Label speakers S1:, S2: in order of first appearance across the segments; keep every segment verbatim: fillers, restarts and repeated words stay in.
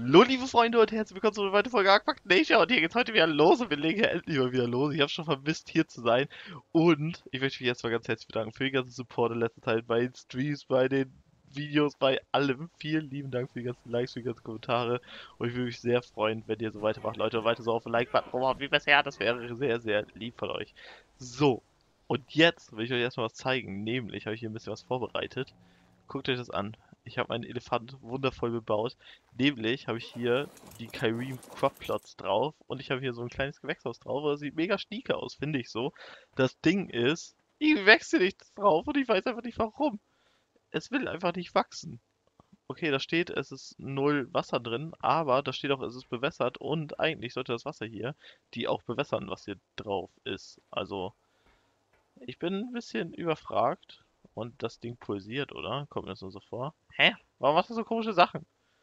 S1: Hallo liebe Freunde und herzlich willkommen zu einer weiteren Folge Arcpack Nature und hier geht's heute wieder los und wir legen ja endlich mal wieder los. Ich habe schon vermisst hier zu sein und ich möchte mich jetzt mal ganz herzlich bedanken für den ganzen Support in letzter Zeit bei den Streams, bei den Videos, bei allem. Vielen lieben Dank für die ganzen Likes, für die ganzen Kommentare und ich würde mich sehr freuen, wenn ihr so weitermacht, Leute, und weiter so auf den Like-Button rumhaut wie bisher. Das wäre sehr, sehr lieb von euch. So, und jetzt will ich euch erstmal was zeigen, nämlich habe ich hier ein bisschen was vorbereitet. Guckt euch das an. Ich habe meinen Elefant wundervoll bebaut. Nämlich habe ich hier die Kyrene Crop Plots drauf und ich habe hier so ein kleines Gewächshaus drauf. Das sieht mega schnieke aus, finde ich so. Das Ding ist, ich wechsle nichts drauf und ich weiß einfach nicht warum. Es will einfach nicht wachsen. Okay, da steht, es ist null Wasser drin, aber da steht auch, es ist bewässert und eigentlich sollte das Wasser hier die auch bewässern, was hier drauf ist. Also, ich bin ein bisschen überfragt. Und das Ding pulsiert, oder? Kommt mir das nur so vor. Hä? Warum macht das so komische Sachen?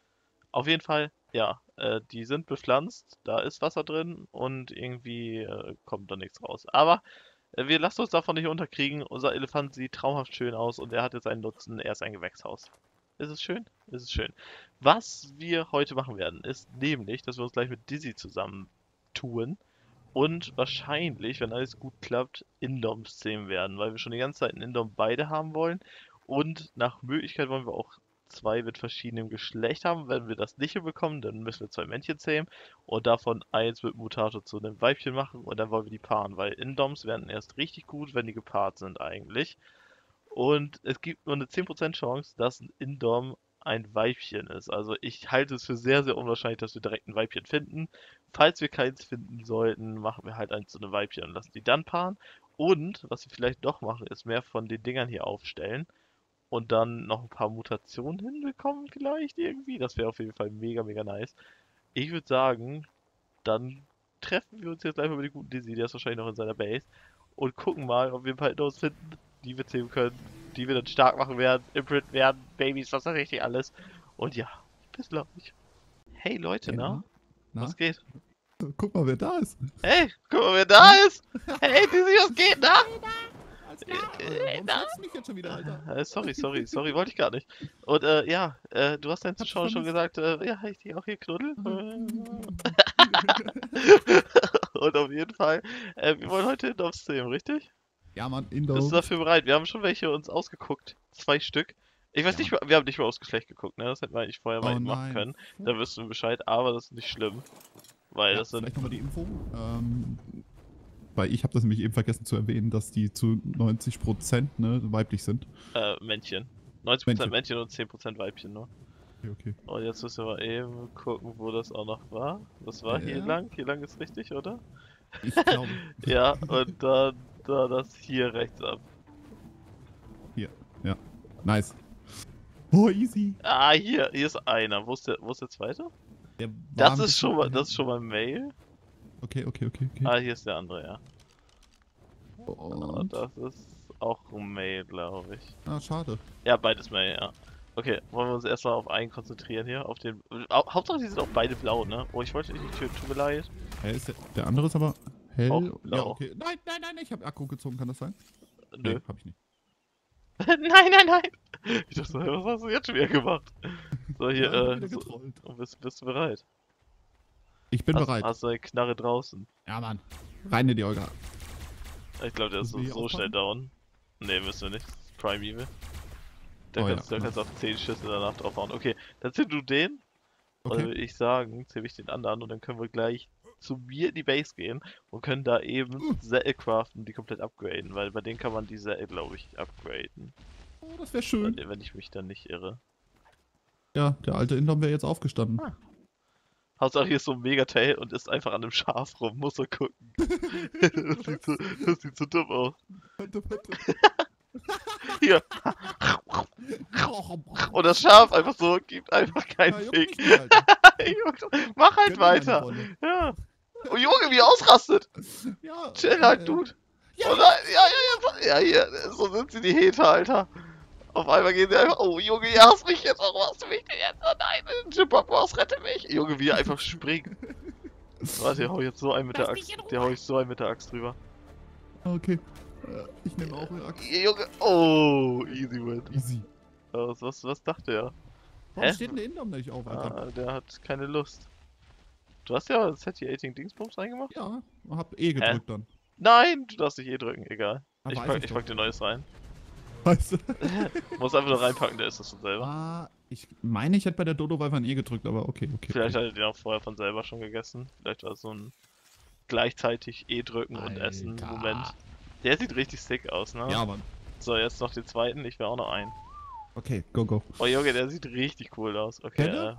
S1: Auf jeden Fall, ja, äh, die sind bepflanzt, da ist Wasser drin und irgendwie äh, kommt da nichts raus. Aber äh, wir lassen uns davon nicht unterkriegen. Unser Elefant sieht traumhaft schön aus und er hat jetzt einen Nutzen. Er ist ein Gewächshaus. Ist es schön? Ist es schön. Was wir heute machen werden, ist nämlich, dass wir uns gleich mit Dizzy zusammen tun und wahrscheinlich, wenn alles gut klappt, Indoms zähmen werden, weil wir schon die ganze Zeit einen Indom beide haben wollen. Und nach Möglichkeit wollen wir auch zwei mit verschiedenem Geschlecht haben. Wenn wir das nicht hinbekommen, dann müssen wir zwei Männchen zähmen und davon eins mit Mutato zu einem Weibchen machen und dann wollen wir die paaren, weil Indoms werden erst richtig gut, wenn die gepaart sind eigentlich. Und es gibt nur eine zehn Prozent Chance, dass ein Indom ein Weibchen ist. Also ich halte es für sehr, sehr unwahrscheinlich, dass wir direkt ein Weibchen finden. Falls wir keins finden sollten, machen wir halt eins zu einem Weibchen und lassen die dann paaren. Und was wir vielleicht doch machen, ist mehr von den Dingern hier aufstellen und dann noch ein paar Mutationen hinbekommen vielleicht irgendwie. Das wäre auf jeden Fall mega, mega nice. Ich würde sagen, dann treffen wir uns jetzt gleich mal mit dem guten Dizzy, der ist wahrscheinlich noch in seiner Base, und gucken mal, ob wir ein paar Indos finden, die wir zähmen können, die wir dann stark machen werden, Imprint werden, Babys, was weiß ich nicht alles. Und ja, bis gleich. Hey Leute,
S2: Hey,
S1: na?
S2: na? Na?
S1: Was geht?
S2: Guck mal, wer da ist.
S1: Hey, guck mal, wer da ist! Hey, Dizzy, was geht, na?
S2: Alles klar.
S1: Äh,
S2: Äh, warum
S1: na?
S2: fragst du mich jetzt schon wieder, Alter?
S1: Äh, sorry, sorry, sorry, wollte ich gar nicht. Und äh, ja, äh, du hast deinen
S2: Hab dich
S1: Zuschauern schon
S2: vermisst.
S1: gesagt, äh, ja, ich dich auch hier knuddel. Und auf jeden Fall, äh, wir wollen heute Indoms zähmen, richtig?
S2: Ja, Mann,
S1: Bist du
S2: Indoms.
S1: dafür bereit? Wir haben schon welche uns ausgeguckt. Zwei Stück. Ich weiß
S2: Ja.
S1: nicht, wir haben nicht mal aufs Geschlecht geguckt, ne? Das hätten wir eigentlich vorher mal
S2: Oh
S1: eben machen
S2: nein.
S1: können. Da wüssten wir Bescheid, aber das ist nicht schlimm. Weil
S2: Ja,
S1: das sind.
S2: vielleicht nochmal die Info. Ähm, weil ich habe das nämlich eben vergessen zu erwähnen, dass die zu neunzig Prozent ne, weiblich sind.
S1: Äh, Männchen. neunzig Prozent Männchen und zehn Prozent Weibchen nur.
S2: Okay, okay.
S1: Und jetzt müssen wir mal eben gucken, wo das auch noch war. Das war hier
S2: Ja.
S1: lang. Hier lang ist richtig, oder?
S2: Ich glaube.
S1: Ja, und dann da das hier rechts ab.
S2: Hier, ja. Nice. Oh, easy.
S1: Ah, hier, hier ist einer. Wo ist der, wo ist der zweite?
S2: Der war
S1: Das
S2: ein
S1: ist
S2: bisschen
S1: schon mal, das ist
S2: hinten.
S1: schon mal Mail.
S2: Okay, okay, okay, okay.
S1: Ah, hier ist der andere, ja. Ah,
S2: Und?
S1: das ist auch ein Mail, glaube ich.
S2: Ah, schade.
S1: Ja, beides Mail, ja. Okay, wollen wir uns erstmal auf einen konzentrieren hier, auf den. Hau Hauptsache, die sind auch beide blau, ne? Oh, ich wollte dich nicht töten, tut mir leid.
S2: Hä, ist der, der andere ist aber hell.
S1: Auch
S2: Ja,
S1: blau.
S2: okay. Nein, nein, nein, ich habe Akku gezogen, kann das sein?
S1: Nö.
S2: Nee, hab ich nicht.
S1: nein, nein, nein! Ich dachte, was hast du jetzt schon wieder gemacht? So, hier,
S2: Ja,
S1: äh.
S2: wieder
S1: So,
S2: getrollt.
S1: bist, bist du bereit?
S2: Ich bin
S1: hast,
S2: bereit.
S1: Hast du eine Knarre draußen?
S2: Ja, Mann. Rein in die Olga.
S1: Ich glaube, der ist
S2: Müssen
S1: so,
S2: wir hier
S1: so schnell
S2: aufpassen?
S1: down. Ne, müssen wir nicht. Das ist Prime Evil. Da
S2: Oh,
S1: kannst,
S2: ja.
S1: da kannst du auf zehn Schüsse danach draufhauen. Okay, dann zähl du den. Und dann
S2: Okay.
S1: würde ich sagen, zähle ich den anderen und dann können wir gleich zu mir in die Base gehen und können da eben Sättel craften und die komplett upgraden, weil bei denen kann man die Sättel, glaube ich, upgraden.
S2: Oh, das wäre schön.
S1: Wenn, wenn ich mich dann nicht irre.
S2: Ja, der alte Indom wäre jetzt aufgestanden.
S1: Ah. Hauptsache hier ist so ein Megatail und ist einfach an einem Schaf rum, muss er gucken. das, sieht so, das sieht so dumm aus.
S2: Warte, warte.
S1: Hier. Und das Schaf einfach so, gibt einfach keinen
S2: Ja, juckt
S1: Fick.
S2: mich nicht, Alter.
S1: Mach halt
S2: Gönn mir meine
S1: weiter.
S2: Rolle.
S1: Ja. Oh Junge, wie er ausrastet.
S2: Ja,
S1: Chill halt,
S2: äh,
S1: Dude.
S2: Ja,
S1: Oh nein, ja, ja, ja, ja, hier, so sind sie die Hater, Alter. Auf einmal gehen sie einfach, oh Junge, ihr hasst mich jetzt, warum hast du mich denn jetzt? Oh nein, Jimbox, rette mich. Junge, wie er einfach springt. Warte, der hau ich jetzt so einen mit der Axt, der hau ich so einen mit der Axt drüber.
S2: Okay. Äh, Ich nehme auch eine Axt.
S1: Junge, oh, easy win.
S2: Easy.
S1: Was, was, was dachte er?
S2: Warum
S1: Hä?
S2: steht denn der Indom nicht auf, Alter?
S1: Ah, der hat keine Lust. Du hast ja Satiating Dingsbums reingemacht?
S2: Ja, hab E
S1: Hä?
S2: gedrückt dann.
S1: Nein, du darfst nicht eh drücken, egal.
S2: Ah,
S1: Ich
S2: weiß
S1: pack,
S2: ich
S1: ich
S2: doch.
S1: pack dir Neues rein.
S2: Weißt du?
S1: Muss einfach nur reinpacken, der ist das schon selber.
S2: Ah, ich meine, ich hätte bei der Dodo Viper ein E gedrückt, aber okay, okay.
S1: Vielleicht
S2: okay.
S1: hat er den auch vorher von selber schon gegessen. Vielleicht war es so ein gleichzeitig E drücken und Essen
S2: Alter.
S1: Moment. Der sieht richtig sick aus, ne?
S2: Ja, Mann.
S1: So, jetzt noch den zweiten, ich will auch noch einen.
S2: Okay, go, go.
S1: Oh Junge, der sieht richtig cool aus. Okay,
S2: Kennt ihr?
S1: äh,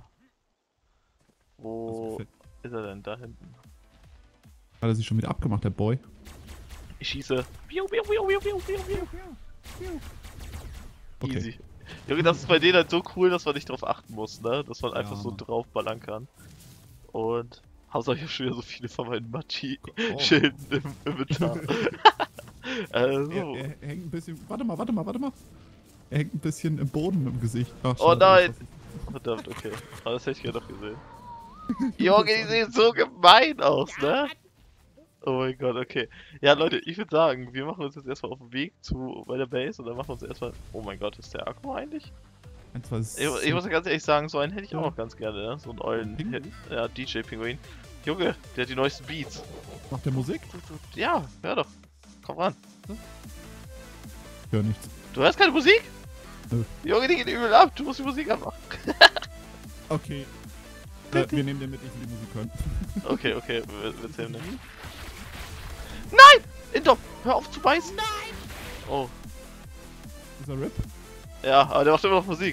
S1: wo ist er denn? Da hinten.
S2: Hat er sich schon wieder abgemacht, der Boy?
S1: Ich schieße. Piu, piu, piu, piu, piu, piu, piu.
S2: Okay.
S1: Easy. Junge, das ist bei denen halt so cool, dass man nicht drauf achten muss, ne? Dass man einfach
S2: Ja,
S1: so
S2: Mann.
S1: draufballern kann. Und Hauptsache ich hab schon wieder so viele von meinen
S2: Oh.
S1: Machi-Schilden im Inventar. also.
S2: Er, er hängt ein bisschen. Warte mal, warte mal, warte mal. Er hängt ein bisschen im Boden im Gesicht. Ach,
S1: Oh
S2: schade,
S1: nein!
S2: ich
S1: Verdammt, okay. Aber das hätte ich gerne noch gesehen. Junge, die sehen so gemein aus, ne? Oh mein Gott, okay. Ja, Leute, ich würde sagen, wir machen uns jetzt erstmal auf den Weg zu bei der Base und dann machen wir uns erstmal. Oh mein Gott, ist der Akku eigentlich?
S2: Ein, zwei,
S1: Ich, ich muss ja ganz ehrlich sagen, so einen hätte ich auch
S2: Ja.
S1: noch ganz gerne, ne? So einen ollen.
S2: Pinguin?
S1: Ja, D J-Pinguin. Junge, der hat die neuesten Beats.
S2: Macht der Musik?
S1: Ja, hör doch. Komm ran.
S2: Hör nichts.
S1: Du hörst keine Musik?
S2: Nö.
S1: Junge, die geht übel ab. Du musst die Musik anmachen.
S2: Okay. Äh, wir nehmen den mit, ich will die Musik hören.
S1: Okay, okay, wir, wir zählen nicht. Nein! Indom, hör auf zu beißen! Nein! Oh,
S2: Ist er RIP?
S1: ja, aber der macht immer noch Musik.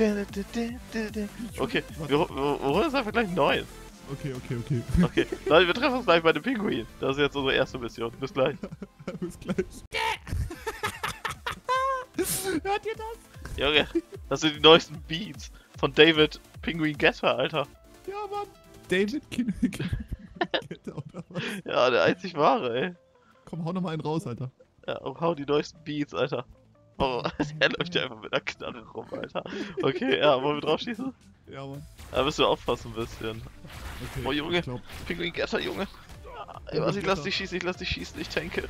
S1: Okay, wir, wir, wir holen uns einfach gleich einen neuen.
S2: Okay, okay, okay.
S1: Okay, Leute, wir treffen uns gleich bei dem Pinguin. Das ist jetzt unsere erste Mission. Bis gleich.
S2: Bis gleich. Hört ihr das?
S1: Junge, das sind die neuesten Beats von David Pinguin Getter, Alter.
S2: Ja, Mann. David Kin Kette oder was?
S1: Ja, der einzig wahre, ey.
S2: Komm, hau noch mal einen raus, Alter.
S1: Ja, und hau die neuesten Beats, Alter. Oh, der läuft ja einfach mit einer Knarre rum, Alter. Okay, ja, wollen wir drauf schießen?
S2: Ja, Mann.
S1: Da müssen wir aufpassen ein bisschen.
S2: Okay,
S1: Oh, Junge.
S2: Ich glaub,
S1: Pinguin Getter, Junge. Ey, was, ich lass dich schießen, ich lass dich schießen, ich tanke.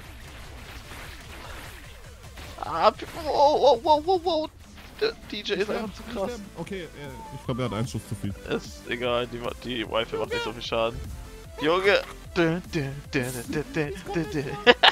S1: Ah, P- wow, wow, wow, wow, wow. Der D J ist einfach zu krass.
S2: Okay, äh, ich glaube, er hat einen Schuss zu viel.
S1: Ist egal, die, ma- die Wi-Fi macht nicht so viel Schaden. Junge! Dun, dun, dun, dun, dun, dun, dun.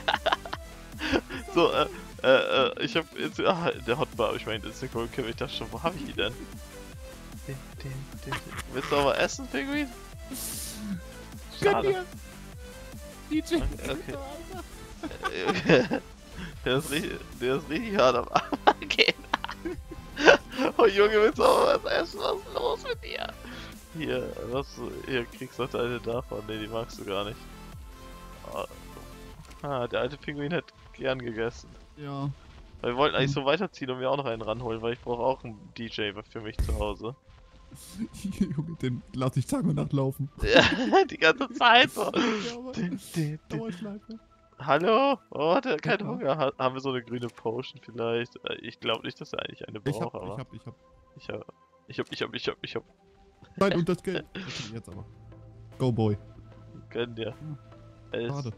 S1: So, äh, äh, äh, ich hab jetzt, ah, der Hotbar, ich meine, Instant Gold Kill, ich dachte schon, wo hab ich die denn? Dun, dun, dun, dun. Willst du aber essen, Pinguin? Schade.
S2: D J.
S1: Okay. Okay. Der ist richtig, der ist richtig hart am Abgehen. Oh Junge, willst du auch was essen? Was ist los mit dir? Hier, was, hier kriegst du eine davon. Ne, die magst du gar nicht. Oh. Ah, der alte Pinguin hat gern gegessen.
S2: Ja.
S1: Weil wir wollten eigentlich so weiterziehen und mir auch noch einen ranholen, weil ich brauche auch einen D J für mich zu Hause.
S2: Junge, den lass ich Tag und Nacht laufen.
S1: Ja, die ganze Zeit so.
S2: Ja, Mann.
S1: Din, din, din.
S2: Dauerschleife.
S1: Hallo? Oh, hat er keinen
S2: Ja.
S1: Hunger? Ha haben wir so eine grüne Potion vielleicht? Äh, Ich glaube nicht, dass er eigentlich eine
S2: Ich
S1: braucht,
S2: hab,
S1: aber
S2: ich hab, ich hab.
S1: ich hab, ich hab, ich hab, ich hab, ich hab,
S2: Nein, und das Geld. Okay, jetzt aber. Go, Boy.
S1: gönn dir.
S2: Hm,
S1: Es,
S2: Schade.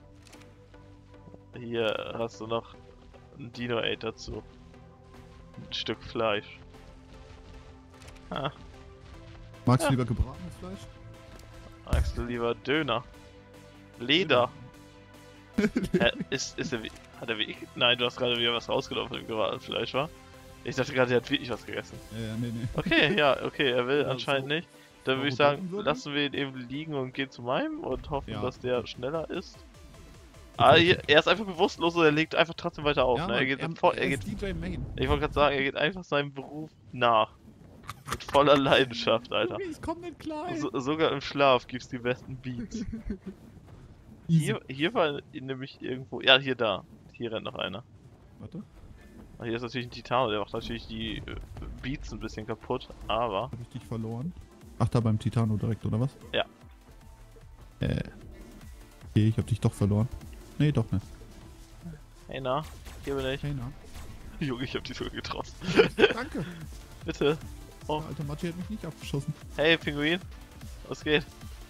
S1: hier hast du noch ein Dino-Aid dazu. Ein Stück Fleisch. Ah,
S2: Magst du
S1: Ja.
S2: lieber gebratenes Fleisch?
S1: magst du lieber Döner? Leder. Hä, ist, ist der Weg, hat der Weg? Nein, du hast gerade wieder was rausgenommen von dem geratenen Fleisch, wa? Ich dachte gerade, er hat wirklich was gegessen.
S2: Ja, nee, nee.
S1: Okay, ja, okay, er will
S2: Ja,
S1: anscheinend
S2: so-
S1: nicht. Dann würde ich
S2: so
S1: sagen,
S2: bleiben würde?
S1: lassen wir ihn eben liegen und gehen zu meinem und hoffen,
S2: Ja,
S1: dass der
S2: okay.
S1: schneller ist.
S2: Okay,
S1: Ah,
S2: okay.
S1: hier, er ist einfach bewusstlos und er legt einfach trotzdem weiter auf.
S2: Ja,
S1: ne? Er
S2: Mann,
S1: geht,
S2: er,
S1: voll,
S2: er
S1: er geht,
S2: ist D J Main.
S1: ich wollte gerade sagen, er geht einfach seinem Beruf nach. Mit voller Leidenschaft, Alter.
S2: Junge, ich komm nicht klar. ey.
S1: So, sogar im Schlaf gibt's die besten Beats.
S2: Easy.
S1: Hier, hier war nämlich irgendwo, ja, hier da. Hier rennt noch einer.
S2: Warte,
S1: Ah, hier ist natürlich ein Titan, der macht natürlich die äh, Beats ein bisschen kaputt, aber...
S2: hab ich dich verloren? Ach, da beim Titano direkt, oder was?
S1: Ja.
S2: Äh. Okay, ich hab dich doch verloren. Nee, doch nicht.
S1: Hey, na, hier bin ich.
S2: Hey, na.
S1: Junge, ich hab die sogar getroffen.
S2: Danke.
S1: Bitte. Oh.
S2: Der alte Machi hat mich nicht abgeschossen.
S1: Hey, Pinguin. Was geht?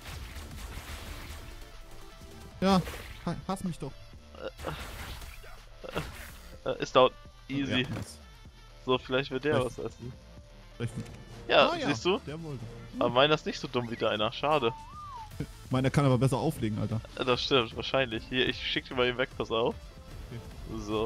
S2: Ja, ha hass mich doch.
S1: Äh, ist down. Easy.
S2: Ja, nice.
S1: So, vielleicht wird der
S2: Vielleicht-
S1: was essen.
S2: Vielleicht
S1: Ja,
S2: Ah, ja,
S1: siehst du?
S2: der wollte.
S1: Aber meiner ist nicht so dumm wie deiner. Schade.
S2: Meiner kann aber besser auflegen, Alter.
S1: Ja, das stimmt, wahrscheinlich. Hier, ich schick dir mal eben weg, pass auf. So.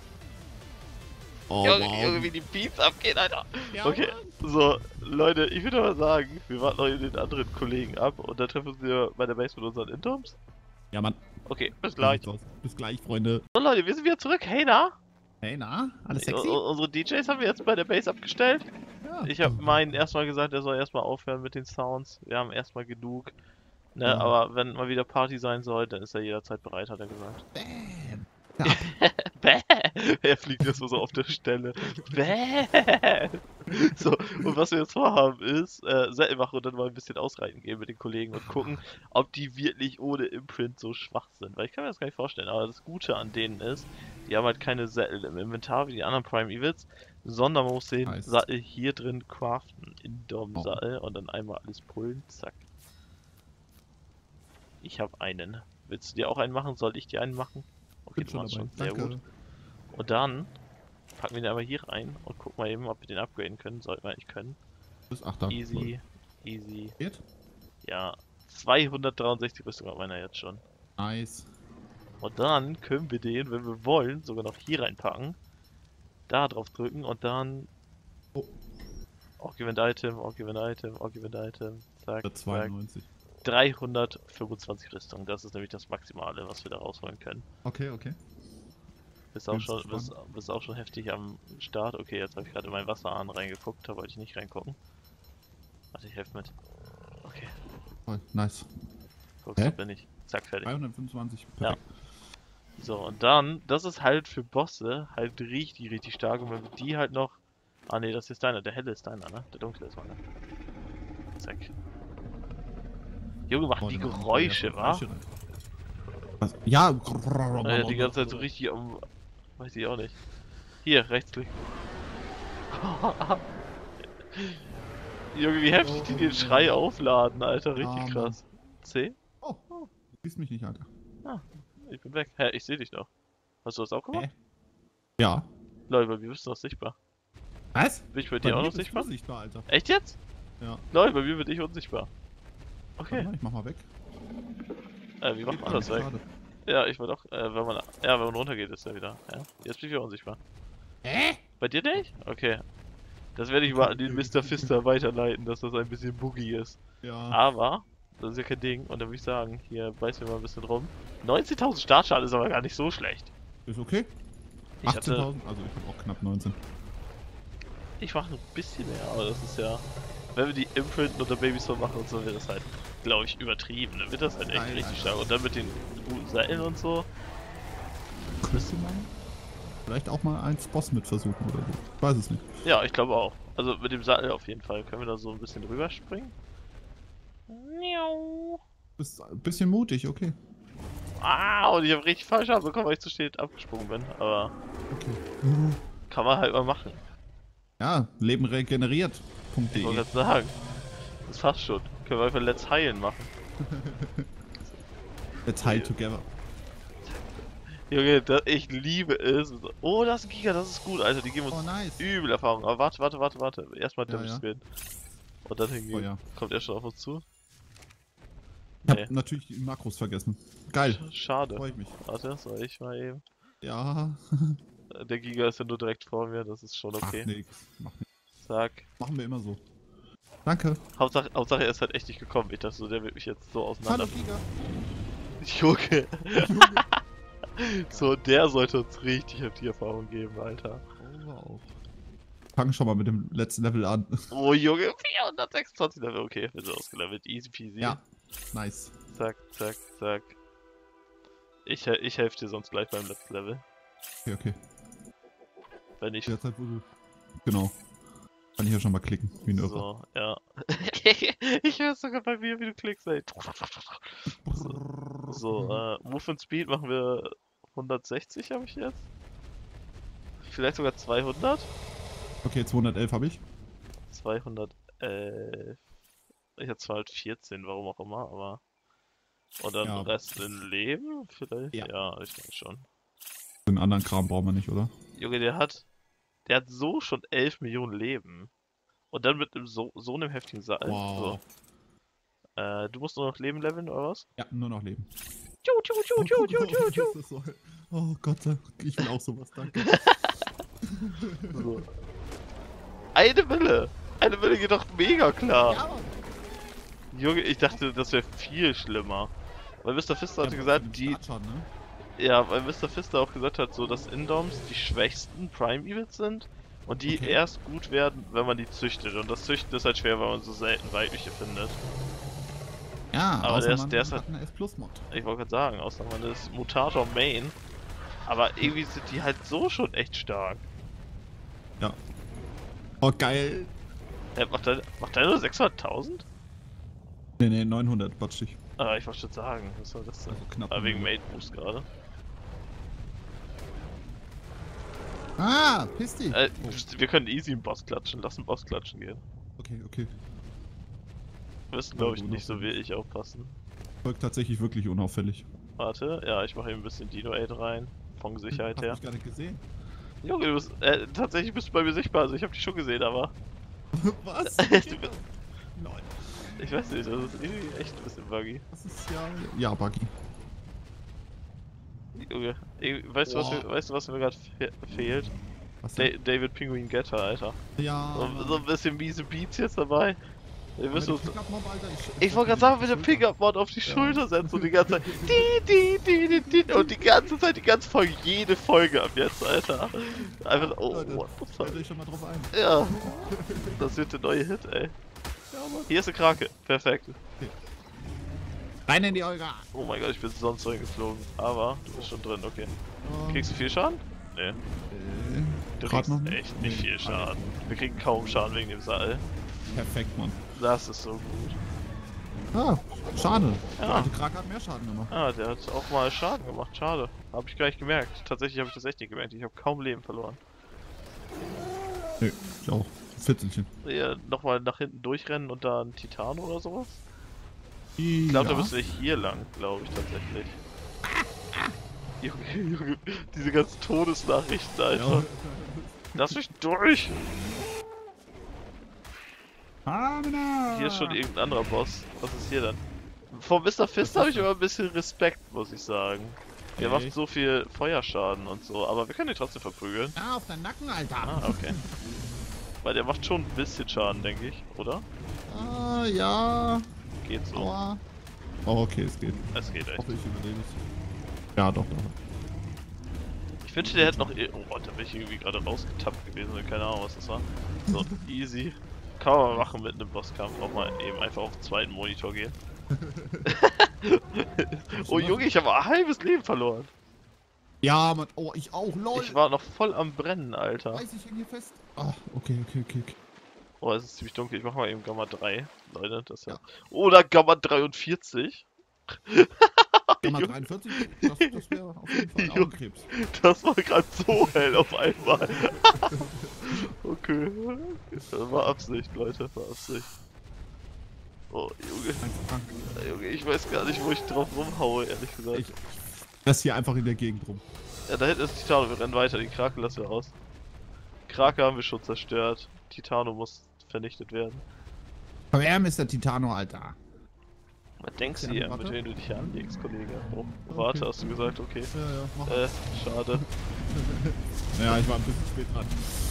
S2: Oh,
S1: Junge,
S2: wow.
S1: Junge, wie die Beats abgehen, Alter.
S2: Ja,
S1: Okay,
S2: Mann.
S1: so, Leute, ich würde mal sagen, wir warten noch den anderen Kollegen ab und dann treffen wir bei der Base mit unseren Intoms.
S2: Ja, Mann.
S1: Okay, bis
S2: So
S1: gleich.
S2: sieht's aus. Bis gleich, Freunde.
S1: So Leute, wir sind wieder zurück. Hey, na?
S2: Hey, na? Alles
S1: U-
S2: sexy?
S1: u- Unsere D Js haben wir jetzt bei der Base abgestellt.
S2: Ja.
S1: Ich habe meinen erstmal gesagt, er soll erstmal aufhören mit den Sounds. Wir haben erstmal genug. Ne,
S2: Ja.
S1: aber wenn mal wieder Party sein soll, dann ist er jederzeit bereit, hat er gesagt.
S2: Bam. Ja.
S1: Bäh! Er fliegt erstmal so auf der Stelle. Bäh! So, und was wir jetzt vorhaben ist, äh, Sättel machen und dann mal ein bisschen ausreiten gehen mit den Kollegen und gucken, ob die wirklich ohne Imprint so schwach sind. Weil ich kann mir das gar nicht vorstellen, aber das Gute an denen ist, die haben halt keine Sättel im Inventar wie die anderen Prime Evils, sondern man muss den
S2: Nice.
S1: Sattel hier drin craften, in Dom
S2: Oh.
S1: Sattel und dann einmal alles pullen, zack. Ich habe einen. Willst du dir auch einen machen? Soll ich dir einen machen? Okay,
S2: Bin
S1: du
S2: schon
S1: machst
S2: dabei.
S1: schon. Sehr
S2: Danke.
S1: gut. Und dann packen wir den aber hier rein und gucken mal eben, ob wir den upgraden können. Sollten wir eigentlich können.
S2: Bis achter.
S1: Easy, easy.
S2: Geht?
S1: Ja, zweihundertdreiundsechzig Rüstung hat meiner jetzt schon.
S2: Nice.
S1: Und dann können wir den, wenn wir wollen, sogar noch hier reinpacken. Da drauf drücken und dann...
S2: Oh.
S1: Augment Item, Augment Item, Augment Item. Zack, zack.
S2: zweiundneunzig.
S1: dreihundertfünfundzwanzig Rüstung. Das ist nämlich das Maximale, was wir da rausholen können.
S2: Okay, okay.
S1: Bist auch,
S2: Bin
S1: schon,
S2: gespannt.
S1: bist, bist auch schon heftig am Start. Okay, jetzt habe ich gerade in meinen Wasserhahn reingeguckt, da wollte ich nicht reingucken. Warte, ich helfe mit. Okay,
S2: Oh, nice.
S1: guck,
S2: Hä?
S1: so bin ich. Zack, fertig.
S2: dreihundertfünfundzwanzig.
S1: Ja.
S2: Perfekt.
S1: So, und dann, das ist halt für Bosse halt richtig, richtig stark. Und wenn wir die halt noch... Ah ne, das ist deiner. Der helle ist deiner, ne? Der dunkle ist meiner. Zack. Junge, macht
S2: Oh,
S1: die
S2: dann machen wir
S1: Geräusche,
S2: ja
S1: wa?
S2: Geräusche rein. Was? Ja.
S1: Äh, die ganze Zeit so richtig am... Weiß ich auch nicht. Hier, rechtsklick. Junge, wie heftig die den Schrei aufladen, Alter. Richtig
S2: Ja, Mann.
S1: krass. C?
S2: Oh, oh. Du siehst mich nicht, Alter.
S1: Ich bin weg. Hä, ich sehe dich doch. Hast du das auch gemacht?
S2: Hä? Ja.
S1: Lol, bei mir bist du noch sichtbar.
S2: Was?
S1: Bin ich bei
S2: Bei
S1: dir auch
S2: mir
S1: noch
S2: bist du
S1: sichtbar?
S2: sichtbar, Alter.
S1: Echt jetzt?
S2: Ja.
S1: Lol, bei mir bin ich unsichtbar.
S2: Warte
S1: Okay.
S2: mal, ich mach mal weg.
S1: Äh, wie macht man das
S2: Geht
S1: weg?
S2: gerade.
S1: Ja, ich war doch, äh, wenn man, ja, wenn man runtergeht, ist er wieder. Ja, jetzt bin ich wieder unsichtbar.
S2: Hä?
S1: Bei dir nicht? Okay. Das werde ich mal an den Mister Fister weiterleiten, dass das ein bisschen buggy ist.
S2: Ja.
S1: Aber, das ist ja kein Ding. Und dann würde ich sagen, hier beißen wir mal ein bisschen rum. neunzehntausend Startschaden ist aber gar nicht so schlecht.
S2: Ist okay.
S1: Ich hatte,
S2: achtzehntausend, also ich habe auch knapp neunzehn.
S1: ich mache ein bisschen mehr, aber das ist ja, wenn wir die Imprinten unter Babysoul machen und so, wird das halt, glaube ich, übertrieben. Dann wird das halt echt
S2: Nein,
S1: richtig
S2: nein.
S1: stark. Und dann mit den guten Seilen und so.
S2: Müsste man vielleicht auch mal als Boss mit versuchen oder so. Ich weiß es nicht.
S1: Ja, ich glaube auch. Also mit dem Sattel auf jeden Fall. Können wir da so ein bisschen drüber springen? Miau.
S2: Bist ein bisschen mutig, okay.
S1: Ah, und ich habe richtig falsch abbekommen, weil ich zu spät abgesprungen bin. Aber
S2: Okay.
S1: kann man halt mal machen.
S2: Ja, Leben regeneriert.
S1: Ich wollte
S2: .de.
S1: gerade sagen. Das passt schon. Können wir einfach Let's Heilen machen.
S2: Let's hide together.
S1: Junge, das, ich liebe es. Oh, das ist ein Giga, das ist gut, Alter. Die geben uns
S2: Oh, nice.
S1: übel Erfahrung. Aber warte, warte, warte, warte. Erstmal
S2: Ja,
S1: Damage
S2: ja.
S1: skillen. Und dann hingehen.
S2: Oh ja.
S1: Kommt er schon auf uns zu?
S2: Ich hab
S1: Nee.
S2: natürlich die Makros vergessen. Geil.
S1: Schade.
S2: Freue ich mich.
S1: Warte, soll ich mal eben.
S2: Ja.
S1: Der Giga ist ja nur direkt vor mir, das ist schon
S2: Macht
S1: okay.
S2: nix. Macht nix.
S1: Zack.
S2: Machen wir immer so. Danke.
S1: Hauptsache, Hauptsache er ist halt echt nicht gekommen. Ich dachte so, der wird mich jetzt so auseinander.
S2: Hallo, Giga.
S1: Junge.
S2: Junge.
S1: So, der sollte uns richtig heftige Erfahrung geben, Alter.
S2: Oh, wow. Fangen schon mal mit dem letzten Level an.
S1: Oh, Junge, vierhundertsechsundzwanzig Level. Okay, wir sind ausgelevelt. Easy peasy.
S2: Ja. Nice.
S1: Zack, zack, zack. Ich, he- ich helfe dir sonst gleich beim letzten Level.
S2: Okay, okay.
S1: Wenn ich.
S2: Derzeit, wo du... Genau. Kann ich ja schon mal klicken, wie ein Irrer.
S1: So, ja. Ich höre sogar bei mir, wie du klickst, ey. So, äh, Move and Speed machen wir hundertsechzig, habe ich jetzt. Vielleicht sogar zweihundert.
S2: Okay, zweihundertelf habe ich.
S1: zweihundertelf. Ich habe zweihundertvierzehn, warum auch immer, aber. Und dann
S2: Ja.
S1: Rest in Leben? Vielleicht?
S2: Ja.
S1: Ja, ich denke schon.
S2: Den anderen Kram brauchen wir nicht, oder?
S1: Junge, der hat. Der hat so schon elf Millionen Leben. Und dann mit einem so, so einem heftigen Seil.
S2: Wow.
S1: So. Äh, du musst nur noch Leben leveln, oder was?
S2: Ja, nur noch leben.
S1: Tschu, tschu, tschu, tschu, tschu, tschu, tschu.
S2: Das ist so- Oh Gott, ich will auch sowas, danke.
S1: So. Eine Wille! Eine Wille geht doch mega klar!
S2: Ja, Mann.
S1: Junge, ich dachte, das wäre viel schlimmer. Weil Mister Fister hatte
S2: Ja,
S1: gesagt,
S2: für den
S1: die.
S2: Startschaden, ne?
S1: Ja, weil Mister Fister auch gesagt hat, so dass Indoms die schwächsten Prime Evils sind und die
S2: Okay.
S1: erst gut werden, wenn man die züchtet. Und das Züchten ist halt schwer, weil man so selten weibliche findet.
S2: Ja,
S1: Aber
S2: außer
S1: der ist-
S2: man
S1: der ist
S2: hat
S1: halt-
S2: eine S Plus Mod.
S1: Ich wollte gerade sagen, außer man ist Mutator Main. Aber irgendwie sind die halt so schon echt stark.
S2: Ja. Oh, geil.
S1: Äh, macht der, macht der nur sechshunderttausend?
S2: Nee, nee, neunhundert batschig.
S1: Ah, ich wollte schon sagen, was war das denn?
S2: Also knapp.
S1: Ah, wegen
S2: neunhundert.
S1: Mate Boost gerade.
S2: Ah, piss dich.
S1: Äh, wir können easy einen Boss klatschen, lass einen Boss klatschen gehen.
S2: Okay, okay.
S1: Wir müssen,
S2: Ja,
S1: glaube ich,
S2: du
S1: nicht so
S2: noch
S1: wie
S2: nicht.
S1: ich aufpassen.
S2: Wirkt tatsächlich wirklich unauffällig.
S1: Warte, ja, ich mache hier ein bisschen Dino-Aid rein. Von Sicherheit
S2: Hast
S1: her.
S2: mich gar nicht gesehen.
S1: Junge, du bist, äh, tatsächlich bist du bei mir sichtbar, also ich habe dich schon gesehen, aber
S2: Was?
S1: Du bist-
S2: Nein.
S1: ich weiß nicht, das ist irgendwie echt ein bisschen buggy.
S2: Das ist ja... Ja, Buggy.
S1: Junge, irgendwie- weißt du, was
S2: Boah.
S1: mir, weißt du, was mir gerade fe fehlt?
S2: Was
S1: Da
S2: denn?
S1: David Penguin Getter, Alter.
S2: Ja...
S1: So, so ein bisschen miese Beats jetzt dabei. Wir müssen uns,
S2: Pickup-Mob, Alter, ich...
S1: ich wollte gerade sagen, mit dem Pickup-Mod auf die
S2: Ja.
S1: Schulter setzen und die ganze Zeit die, die, die, die, die, und die ganze Zeit, die ganze Folge, jede Folge ab jetzt, Alter. Einfach, oh,
S2: Leute,
S1: what the fuck.
S2: Stellt euch schon mal drauf ein.
S1: Ja, das wird der neue Hit, ey.
S2: Ja, Mann.
S1: Hier ist eine Krake, perfekt.
S2: Rein in die Olga!
S1: Oh mein Gott, ich bin sonst wohin geflogen. Aber du bist schon drin, okay.
S2: Oh.
S1: Kriegst du viel Schaden? Nee,
S2: Äh,
S1: du
S2: grad
S1: kriegst
S2: noch nicht?
S1: echt nicht
S2: Nee,
S1: viel Schaden. Wir kriegen kaum Schaden wegen dem Seil.
S2: Perfekt, Mann.
S1: Das ist so gut.
S2: Ah, schade.
S1: Ja.
S2: Der alte Krake hat mehr Schaden gemacht.
S1: Ah, der hat auch mal Schaden gemacht, schade. Hab ich gar nicht gemerkt. Tatsächlich habe ich das echt nicht gemerkt. Ich habe kaum Leben verloren.
S2: Nö, ich auch. Viertelchen.
S1: Ja, nochmal nach hinten durchrennen und da ein Titan oder sowas?
S2: Ich
S1: Ich glaube, da müssen wir hier lang, glaube ich tatsächlich. Junge, Junge, diese ganzen Todesnachrichten, Alter.
S2: Ja.
S1: Lass mich durch!
S2: Hamina!
S1: Hier ist schon irgendein anderer Boss. Was ist hier denn? Vor Mister Fist habe ich aber ein bisschen Respekt, muss ich sagen. Der macht
S2: Echt?
S1: so viel Feuerschaden und so, aber wir können ihn trotzdem verprügeln.
S2: Ah, auf deinen Nacken, Alter!
S1: Ah, okay. Weil der macht schon ein bisschen Schaden, denke ich, oder?
S2: Ah, ja.
S1: Geht so.
S2: Aua. Oh, okay, es geht.
S1: Es geht echt.
S2: Hoffe, ich überlebe es. Ja, doch, doch.
S1: Ich wünschte, der hätte noch. eh- Oh, da bin ich irgendwie gerade rausgetappt gewesen, keine Ahnung, was das war. So, easy. Kann man machen mit einem Bosskampf, auch mal eben einfach auf den zweiten Monitor gehen. Oh Junge, ich habe ein halbes Leben verloren.
S2: Ja, Mann. Oh, ich auch, lol.
S1: Ich war noch voll am Brennen, Alter.
S2: Weiß ich hier fest. Ah, okay, okay, okay, okay.
S1: Oh, es ist ziemlich dunkel. Ich mach mal eben Gamma drei. Leute, das ja.
S2: Ja.
S1: Oder Gamma dreiundvierzig.
S2: Gamma
S1: Junge,
S2: dreiundvierzig, das, das wäre auf jeden Fall
S1: Junge.
S2: Augenkrebs.
S1: das war gerade so hell auf einmal. Okay. Das war Absicht, Leute. War Absicht. Oh, Junge.
S2: Einfach krank.
S1: Junge, ich weiß gar nicht, wo ich drauf rumhaue, ehrlich gesagt.
S2: Ich das hier einfach in der Gegend rum.
S1: Ja, da hinten ist Titano. Wir rennen weiter. Die Krake lassen wir raus. Krake haben wir schon zerstört. Titano muss vernichtet werden.
S2: Komm her, Mister Titano, Alter.
S1: Was denkst du
S2: Ja,
S1: hier,
S2: warte.
S1: mit wem du dich hier anlegst, Kollege? Oh,
S2: Okay.
S1: warte, hast du gesagt, okay.
S2: Ja, ja, mach.
S1: Äh, schade.
S2: Ja, ich war ein bisschen spät dran.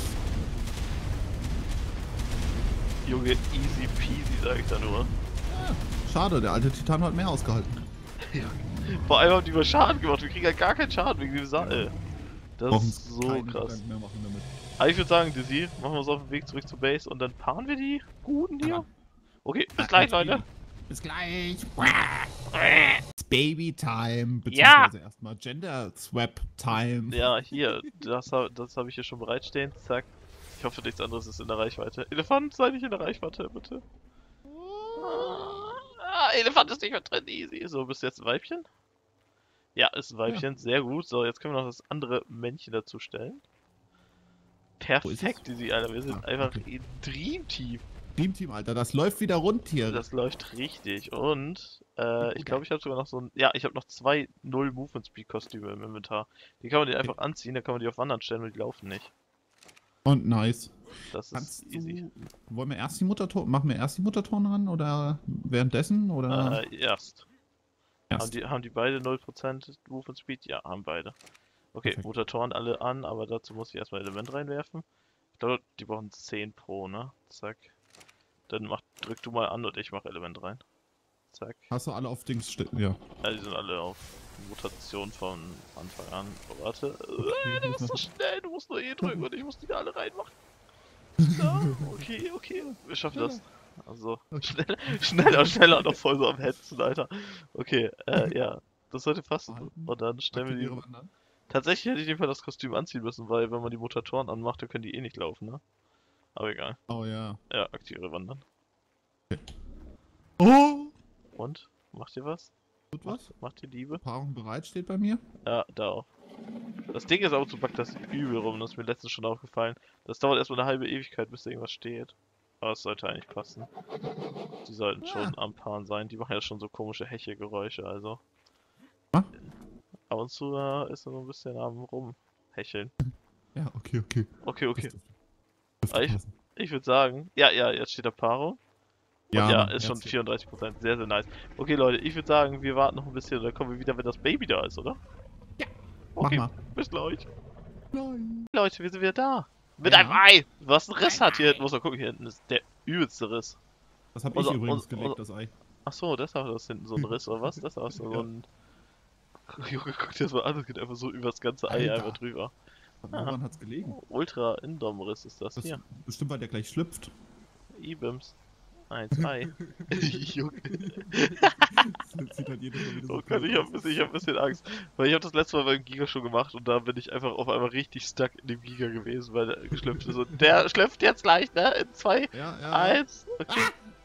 S1: Junge, easy peasy, sag ich da nur.
S2: Ja, schade, der alte Titano hat mehr ausgehalten.
S1: Vor allem haben die über Schaden gemacht. Wir kriegen ja gar keinen Schaden wegen dem Seil. Das
S2: Brauchen
S1: ist so
S2: keinen
S1: krass.
S2: Gedanken mehr machen damit.
S1: Aber ich würde sagen, Dizzy, machen wir uns auf den Weg zurück zur Base und dann paaren wir die Guten hier.
S2: Ja.
S1: Okay, bis
S2: Ah,
S1: gleich,
S2: jetzt
S1: Leute.
S2: Bis gleich. It's Baby Time,
S1: Ja.
S2: beziehungsweise erstmal Gender Swap Time.
S1: Ja, hier, das, ha- das habe ich hier schon bereitstehen. Zack. Ich hoffe, nichts anderes ist in der Reichweite. Elefant, sei nicht in der Reichweite, bitte. Ah, Elefant ist nicht mehr drin, easy. So, bist du jetzt ein Weibchen? Ja, ist ein Weibchen, sehr gut. So, jetzt können wir noch das andere Männchen dazu stellen.
S2: Wo ist
S1: Perfekt, Dizzy, Alter. Wir sind
S2: Ah,
S1: einfach
S2: okay.
S1: im Dream Team.
S2: Team Team, Alter, das läuft wieder rund hier.
S1: Das läuft richtig. Und, äh, ich
S2: gut,
S1: glaube, ich habe sogar noch so ein. Ja, ich habe noch zwei null Movement Speed Kostüme im Inventar. Die kann man die einfach anziehen, dann kann man die auf Wandern stellen und die laufen nicht.
S2: Und nice.
S1: Das ist
S2: Kannst
S1: easy.
S2: du, wollen wir erst die Mutterton, machen wir erst die Mutterton ran oder währenddessen oder?
S1: Äh, erst.
S2: erst.
S1: Haben die, haben die beide null Prozent Movement Speed? Ja, haben beide. Okay,
S2: Perfekt.
S1: Mutatoren alle an, aber dazu muss ich erstmal Element reinwerfen. Ich glaube, die brauchen zehn pro, ne? Zack. Dann mach, drück du mal an und ich mach Element rein. Zack.
S2: Hast du alle auf Dings stehen? Ja.
S1: Ja, die sind alle auf Mutation von Anfang an. Oh, warte.
S2: Okay.
S1: Äh, du bist so schnell, du musst nur E drücken und ich muss die da alle reinmachen. Ja, okay, okay. Wir schaffen das. Also,
S2: Okay.
S1: schnell, schneller, schneller, noch voll so am Hetzen, Alter. Okay, äh, ja. Das sollte passen. Und dann stellen wir
S2: Aktiviere
S1: die.
S2: Wandern.
S1: Tatsächlich hätte ich jedenfalls das Kostüm anziehen müssen, weil wenn man die Mutatoren anmacht, dann können die eh nicht laufen, ne? Aber egal.
S2: Oh ja.
S1: Ja, aktiviere Wandern.
S2: Oh!
S1: Und? Macht ihr was?
S2: Tut
S1: Macht,
S2: was?
S1: macht ihr Liebe?
S2: Paarung bereit steht bei mir.
S1: Ja, da auch. Das Ding ist auch zu backt das übel rum, das ist mir letztens schon aufgefallen. Das dauert erstmal eine halbe Ewigkeit, bis da irgendwas steht. Aber es sollte eigentlich passen. Die sollten schon am Paaren sein. Die machen ja schon so komische Hechelgeräusche, also.
S2: Was?
S1: Ab und zu äh, ist er so ein bisschen am rumhecheln.
S2: Ja, okay, okay.
S1: Okay, okay.
S2: Das dürfte- dürfte
S1: Aber ich,
S2: passen.
S1: ich würde sagen, ja, ja, jetzt steht da Paarung. Und ja,
S2: Mann,
S1: ist schon
S2: herzlich.
S1: vierunddreißig Prozent. Sehr, sehr nice. Okay, Leute, ich würde sagen, wir warten noch ein bisschen und dann kommen wir wieder, wenn das Baby da ist, oder?
S2: Ja.
S1: Okay,
S2: Mach
S1: bis gleich.
S2: Nein.
S1: Leute, wir sind wieder da. Mit
S2: Ja.
S1: einem Ei! Was ein Riss hat hier hinten. Muss man gucken, hier hinten ist der übelste Riss.
S2: Das habe ich
S1: Unser-
S2: übrigens
S1: unser-
S2: gelegt, das Ei.
S1: Achso, deshalb ist das hinten so ein Riss, oder was? Das ist so
S2: Ja.
S1: ein. Junge, guck dir das mal an, das geht einfach so über das ganze Ei
S2: Alter.
S1: einfach drüber.
S2: Woran hat's gelegen?
S1: Ultra Indom-Riss ist das
S2: Das
S1: hier.
S2: bestimmt, weil der gleich schlüpft.
S1: I-Bims. Eins Ei. Junge.
S2: Das sieht halt jedes Mal wieder so
S1: Oh Gott, ich hab, ein
S2: aus.
S1: bisschen- ich hab ein bisschen Angst. Weil ich hab das letzte Mal beim Giga schon gemacht und da bin ich einfach auf einmal richtig stuck in dem Giga gewesen, weil der geschlüpft ist. Und der schlüpft jetzt gleich, ne? In zwei,
S2: Ja, ja.
S1: eins, okay.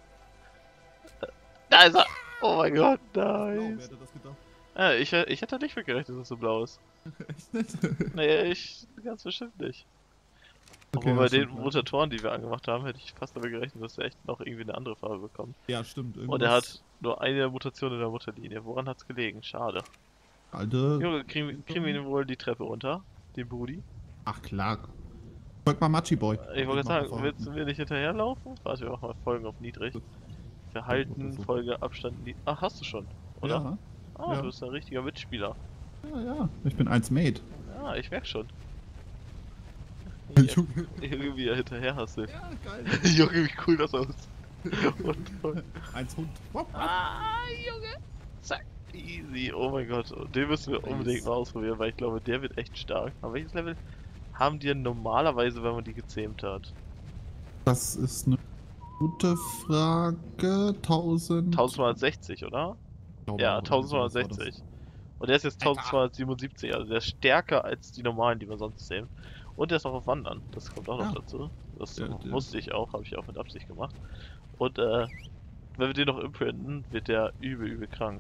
S1: Da ist er! Oh mein Gott,
S2: Blau, wer
S1: nice.
S2: hätte das gedacht?
S1: Ja, ich, ich hätte nicht mitgerechnet, dass es so blau ist.
S2: Echt nicht?
S1: Nee, ich ganz bestimmt nicht.
S2: Okay,
S1: Obwohl bei
S2: ja,
S1: den
S2: stimmt, ja.
S1: Mutatoren, die wir angemacht haben, hätte ich fast damit gerechnet, dass er echt noch irgendwie eine andere Farbe bekommt.
S2: Ja, stimmt.
S1: Und er
S2: irgendwas-
S1: hat nur eine Mutation in der Mutterlinie. Woran hat's gelegen? Schade.
S2: Alte.
S1: Junge, kriegen, kriegen wir ihn wohl die Treppe runter? Den Brudi?
S2: Ach klar. Folgt mal Machi Boy.
S1: Ich wollte
S2: Mach mal
S1: sagen,
S2: vor-
S1: willst du mir nicht hinterherlaufen? Warte, wir machen mal Folgen auf niedrig. Verhalten,
S2: so.
S1: Folge, Abstand, niedrig. Ach, hast du schon, oder?
S2: Ja,
S1: Ah,
S2: ja.
S1: du bist ein richtiger Mitspieler.
S2: ja, ja. Ich bin eins Mate.
S1: Ja, ich merk schon.
S2: Junge.
S1: Junge, wie er hinterher hasselt.
S2: Ja, geil.
S1: Junge, wie cool das aussieht. Und voll.
S2: Eins Hund. Wop, wop.
S1: Ah, Junge. Zack. Easy. Oh mein Gott. Und den müssen wir unbedingt mal ausprobieren, weil ich glaube, der wird echt stark. Aber welches Level haben die denn normalerweise, wenn man die gezähmt hat?
S2: Das ist eine gute Frage. tausend.
S1: eintausendzweihundertsechzig, oder?
S2: Glaube
S1: Ja,
S2: auch, irgendwie sowas war das.
S1: eintausendzweihundertsechzig. Und der ist jetzt eintausendzweihundertsiebenundsiebzig, also der ist stärker als die normalen, die man sonst zählen. Und der ist auch auf Wandern, das kommt auch noch
S2: Ja.
S1: dazu. Das
S2: Der- der-
S1: musste ich auch, habe ich auch mit Absicht gemacht. Und äh, wenn wir den noch imprinten, wird der übel, übel krank.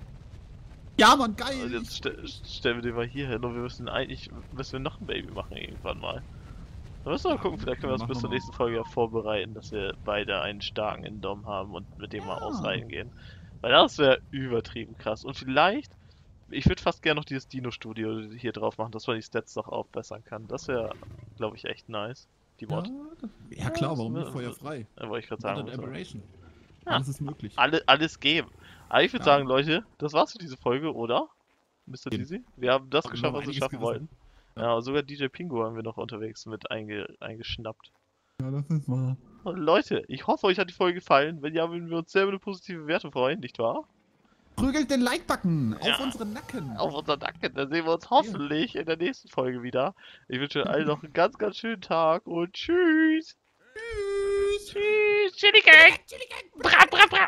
S2: Ja, Mann, geil.
S1: Und jetzt ste stellen wir den mal hier hin und wir müssen eigentlich, müssen wir noch ein Baby machen irgendwann mal. Da müssen wir mal gucken, vielleicht können wir uns
S2: Machen
S1: bis
S2: wir
S1: zur
S2: mal.
S1: nächsten Folge ja vorbereiten, dass wir beide einen starken Indom haben und mit dem mal
S2: Ja.
S1: ausreiten gehen. Weil das wäre übertrieben krass. Und vielleicht, ich würde fast gerne noch dieses Dino-Studio hier drauf machen, dass man die Stats noch aufbessern kann. Das wäre, glaube ich, echt nice. Die
S2: ja,
S1: Mod.
S2: ja, klar, warum
S1: Ja,
S2: nicht feuerfrei?
S1: Ja, wollte ich gerade
S2: Modern
S1: sagen. muss.
S2: Aberration.
S1: Ja.
S2: Alles ist möglich.
S1: Alle, alles geben. Aber ich würde
S2: Ja.
S1: sagen, Leute, das war's für diese Folge, oder? Mister
S2: Eben.
S1: Dizzy? Wir haben das
S2: Aber wir
S1: geschafft,
S2: haben
S1: was wir
S2: einiges
S1: schaffen
S2: gerissen.
S1: wollten. Ja, sogar D J Pingo haben wir noch unterwegs mit einge eingeschnappt.
S2: Ja, das ist wahr.
S1: Und Leute, ich hoffe, euch hat die Folge gefallen. Wenn ja, würden wir uns sehr über eine positive Werte freuen, nicht wahr?
S2: Prügelt den Like-Button auf
S1: Ja.
S2: unseren Nacken.
S1: Auf unser Nacken. Dann sehen wir uns hoffentlich in der nächsten Folge wieder. Ich wünsche allen noch einen ganz, ganz schönen Tag und tschüss.
S2: Tschüss.
S1: Tschüss. Chili Gang. Bra, bra, bra.